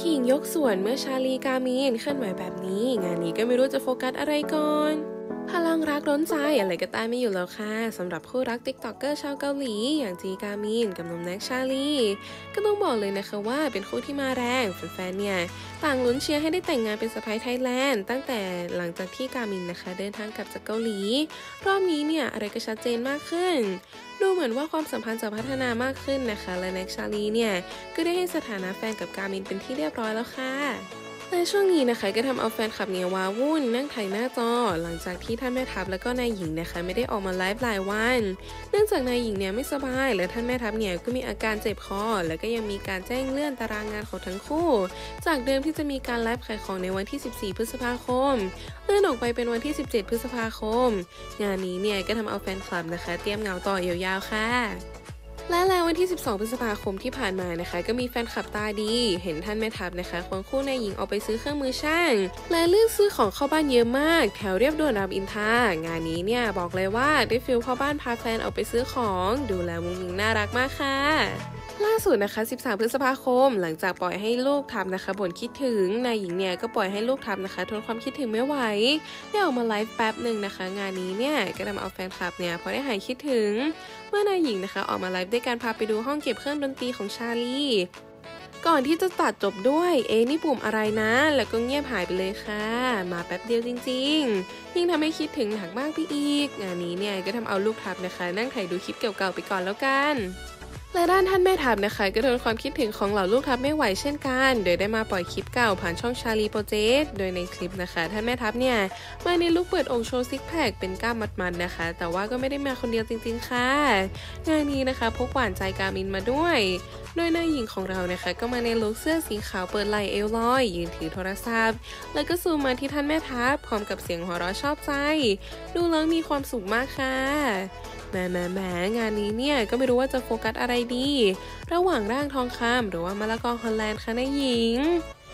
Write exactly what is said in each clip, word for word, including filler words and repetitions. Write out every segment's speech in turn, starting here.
ขิงยกสวนเมื่อชาลีกามีนเคลื่อนไหวแบบนี้งานนี้ก็ไม่รู้จะโฟกัสอะไรก่อนพลังรักร้นใจอะไรก็ต้านไม่อยู่แล้วค่ะสำหรับคู่รักติ๊กต็อกเกอร์ชาวเกาหลีอย่างจีกามีนกับหนุ่มแน็กชาลีก็ต้องบอกเลยนะคะว่าเป็นคู่ที่มาแรงแฟนๆเนี่ยต่างลุ้นเชียร์ให้ได้แต่งงานเป็นสะใภ้ไทยแลนด์ตั้งแต่หลังจากที่กามินนะคะเดินทางกลับจากเกาหลีรอบนี้เนี่ยอะไรก็ชัดเจนมากขึ้นดูเหมือนว่าความสัมพันธ์จะพัฒนามากขึ้นนะคะและแน็กชาลีเนี่ยก็ได้ให้สถานะแฟนกับกามินเป็นที่เรียบร้อยแล้วค่ะในช่วงนี้นะคะก็ทำเอาแฟนคลับเนี่ยว้าวุ่นนั่งถ่ายหน้าจอหลังจากที่ท่านแม่ทัพแล้วก็นายหญิงนะคะไม่ได้ออกมาไลฟ์หลายวันเนื่องจากนายหญิงเนี่ยไม่สบายและท่านแม่ทัพเนี่ยก็มีอาการเจ็บคอแล้วก็ยังมีการแจ้งเลื่อนตารางงานของทั้งคู่จากเดิมที่จะมีการไลฟ์ขายของในวันที่สิบสี่พฤษภาคมเลื่อนออกไปเป็นวันที่สิบเจ็ดพฤษภาคมงานนี้เนี่ยก็ทำเอาแฟนคลับนะคะเตรียมเหงาต่อยาวๆค่ะและแล้ววันที่สิบสองพฤษภาคมที่ผ่านมานะคะก็มีแฟนคลับตาดีเห็นท่านแม่ทัพนะคะควงคู่นายหญิงออกไปซื้อเครื่องมือช่างและเลือกซื้อของเข้าบ้านเยอะมากแถวเรียบด่วนรามอินทรางานนี้เนี่ยบอกเลยว่าได้ฟิลพ่อบ้านพาแฟนออกไปซื้อของดูแลมุ้งมิ้งน่ารักมากค่ะล่าสุดนะคะสิบสามพฤษภาคมหลังจากปล่อยให้ลูกทัพนะคะบ่นคิดถึงนายหญิงเนี่ยก็ปล่อยให้ลูกทัพนะคะทนความคิดถึงไม่ไหวได้ออกมาไลฟ์แป๊บหนึ่งนะคะงานนี้เนี่ยก็ทำเอาแฟนคลับเนี่ยพอได้หายคิดถึงเมื่อนายหญิงนะคะออกมาไลฟ์ด้วยการพาไปดูห้องเก็บเครื่องดนตรีของชาลีก่อนที่จะตัดจบด้วยเอ๊ะนี่ปุ่มอะไรนะแล้วก็เงียบหายไปเลยค่ะมาแป๊บเดียวจริงๆยิ่งทำให้คิดถึงหนักมากไปอีกงานนี้เนี่ยก็ทำเอาลูกทัพนะคะนั่งถ่ายดูคลิปเก่าๆไปก่อนแล้วกันและด้านท่านแม่ทัพนะคะก็ทนความคิดถึงของเหล่าลูกทัพไม่ไหวเช่นกันโดยได้มาปล่อยคลิปเก่าผ่านช่องชาลีโปรเจกต์โดยในคลิปนะคะท่านแม่ทัพเนี่ยมาในลุคเปิดองค์โชว์ซิกแพคเป็นกล้ามมัดๆนะคะแต่ว่าก็ไม่ได้มาคนเดียวจริงๆค่ะงานนี้นะคะพกหวานใจกามินมาด้วยโดยนายหญิงของเรานะคะก็มาในลุคเสื้อสีขาวเปิดไหล่เอวลอยยืนถือโทรศัพท์แล้วก็ซูมมาที่ท่านแม่ทัพพร้อมกับเสียงหัวเราะชอบใจดูแล้วมีความสุขมากค่ะแหมแหมแหมงานนี้เนี่ยก็ไม่รู้ว่าจะโฟกัสอะไรดีระหว่างร่างทองคำหรือว่ามะละกอฮอลแลนด์คะนายหญิง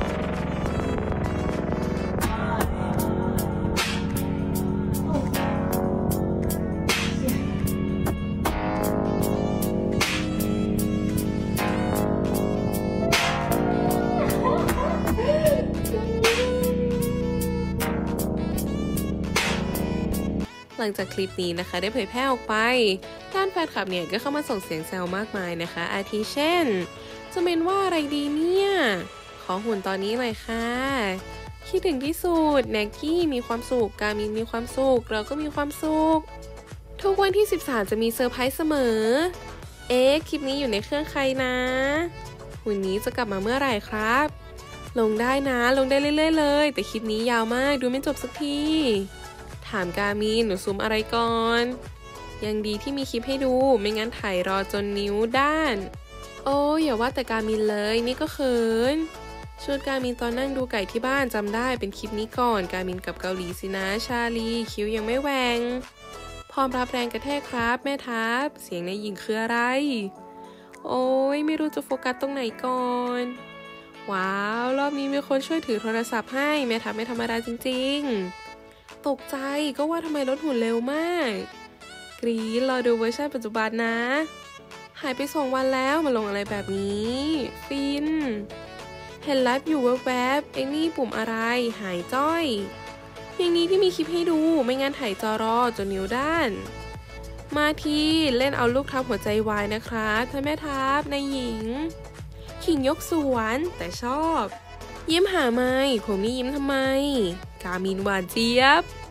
หลังจากคลิปนี้นะคะได้เผยแพร่ออกไปด้านแฟนคลับเนี่ยก็เข้ามาส่งเสียงแซวมากมายนะคะอาทิเช่นจะเป็นว่าอะไรดีเนี่ยขอหุ่นตอนนี้เลยค่ะคิดถึงที่สุดแน็กกี้มีความสุขกามินมีความสุขเราก็มีความสุขทุกวันที่สิบสามจะมีเซอร์ไพรส์เสมอเอ๊ะคลิปนี้อยู่ในเครื่องใครนะหุ่นนี้จะกลับมาเมื่อไหร่ครับลงได้นะลงได้เรื่อยๆเลยแต่คลิปนี้ยาวมากดูไม่จบสักทีถามกามินหนูซูมอะไรก่อนยังดีที่มีคลิปให้ดูไม่งั้นถ่ายรอจนนิ้วด้านโอ้ยอย่าว่าแต่กามินเลยนี่ก็เขินชุดกามินตอนนั่งดูไก่ที่บ้านจำได้เป็นคลิปนี้ก่อนกามินกับเกาหลีสินะชาลีคิ้วยังไม่แหวงพร้อมรับแรงกระแทกครับแม่ทัพเสียงในหญิงคืออะไรโอ้ยไม่รู้จะโฟกัสตรงไหนก่อนว้าวรอบนี้มีคนช่วยถือโทรศัพท์ให้แม่ทัพไม่ธรรมดาจริงๆตกใจก็ว่าทำไมลดหุ่นเร็วมากกรี๊ดรอดูเวอร์ชันปัจจุบันนะหายไปสองวันแล้วมาลงอะไรแบบนี้ฟินเห็นไลฟ์อยู่แวบๆไอ้นี่ปุ่มอะไรหายจ้อยอย่างนี้ที่มีคลิปให้ดูไม่งั้นถ่ายจอรอจนนิ้วด้านมาทีเล่นเอาลูกทัพหัวใจวายนะครับท่านแม่ทัพนายหญิงขิงยกสวนแต่ชอบยิ้มหาไม่ผมนี่ยิ้มทำไมกามินหวานเจี๊ยบ